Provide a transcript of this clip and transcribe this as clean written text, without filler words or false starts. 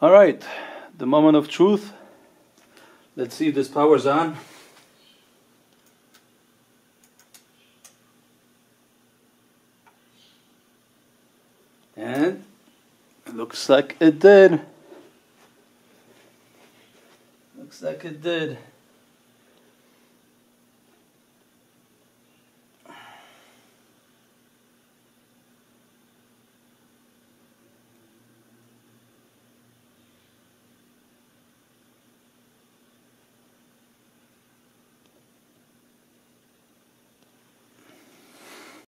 Alright, the moment of truth. Let's see if this power's on. And it looks like it did. Looks like it did.